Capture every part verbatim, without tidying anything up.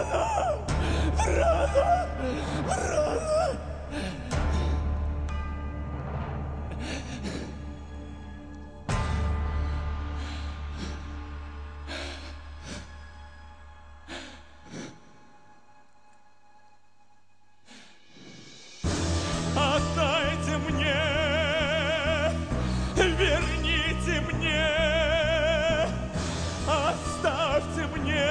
врага, врага, врага. Отдайте мне, верните мне, оставьте мне,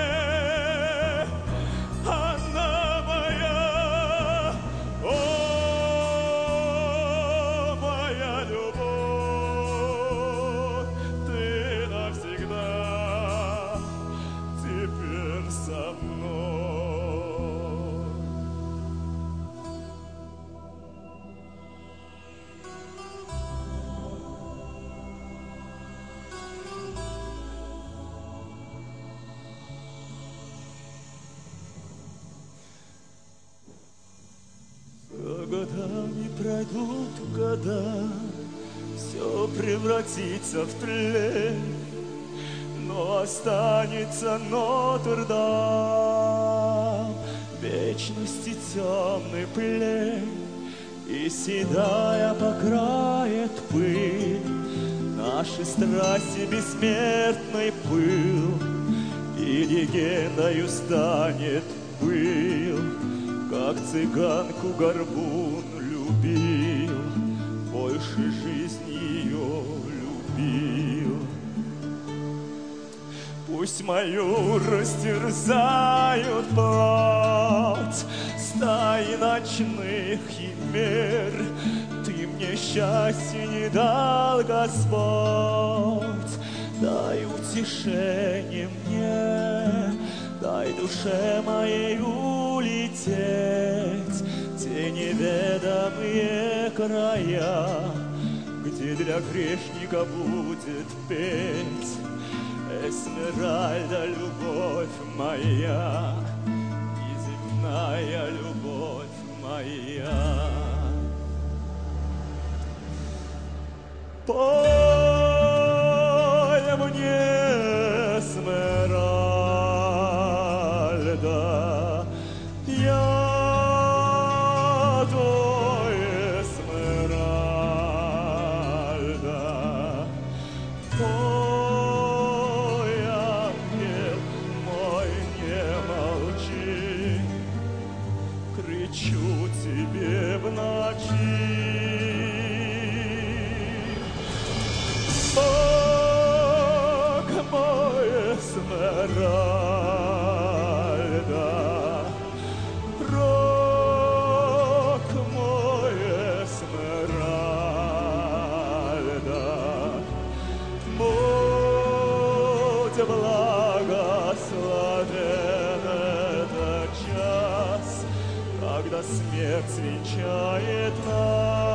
она моя, о, моя любовь, ты навсегда теперь со мной. Годами пройдут года, все превратится в тлен, но останется Нотр-Дам, вечности темный плен, и седая покрает пыль наши страсти бессмертный пыл, и легендою станет пыл. Как цыганку горбун любил, больше жизни ее любил. Пусть мою растерзают плоть стаи ночных химер, ты мне счастья не дал, Господь, дай утешение мне, дай душе моей улететь те неведомые края, где для грешника будет петь Эсмеральда, любовь моя, неземная любовь моя. Пой мне, Эсмеральда, я твой Эсмеральда. Ой, ангел мой, не молчи, кричу тебе в ночи. Бог мой, Эсмеральда, рок мой, Эсмеральда, будь благословен этот час, когда смерть венчает нас.